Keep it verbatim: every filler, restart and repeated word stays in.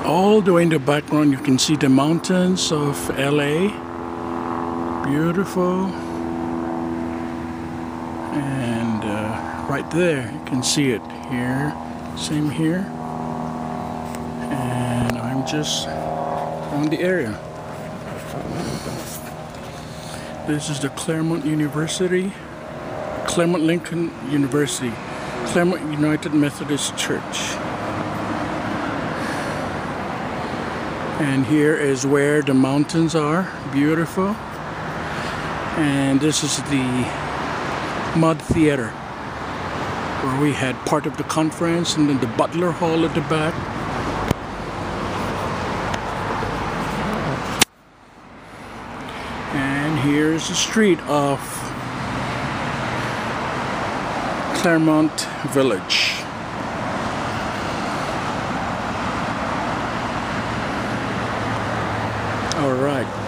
all the way in the background you can see the mountains of L A. Beautiful. And uh, right there you can see it here. Same here. And I'm just on the area. This is the Claremont University. Claremont Lincoln University. Claremont United Methodist Church. And here is where the mountains are. Beautiful. And this is the Mud Theater, where we had part of the conference, and then the Butler Hall at the back. And here's the street of Claremont Village. All right.